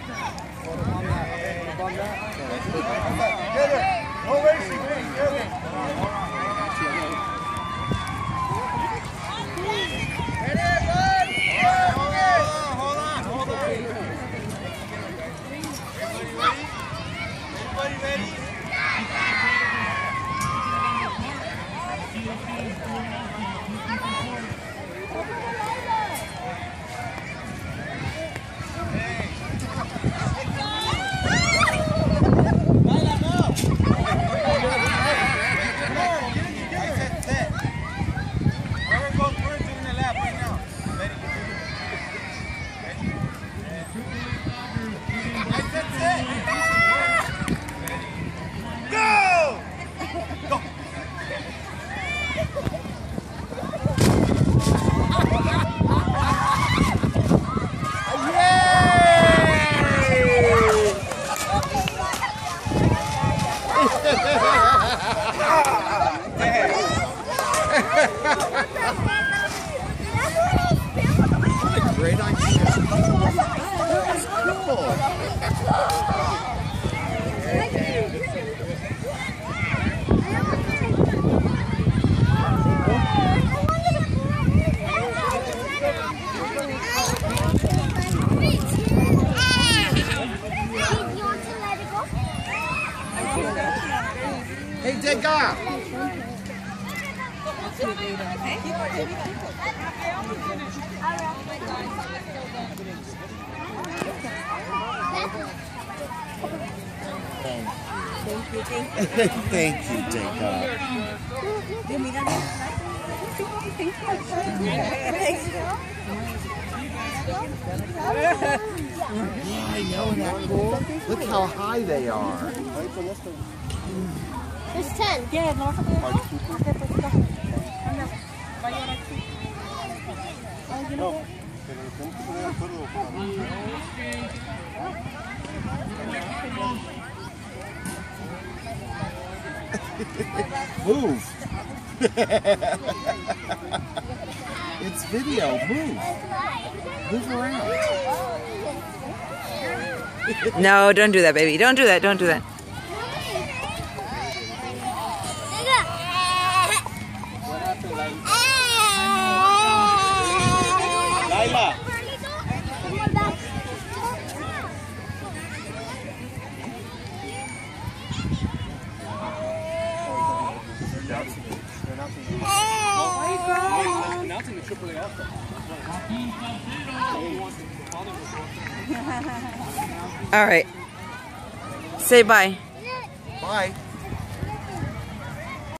No racing, hold on. Everybody ready? What a great idea. That's cool. Hey, take off. Thank you, take off. Yeah, I know, isn't that cool? Look how high they are. There's 10. Yeah, no. Move. It's video. Move. Move around. No, don't do that, baby. Don't do that. Don't do that. Laila. Announcing the AAA All right. Say bye. Bye.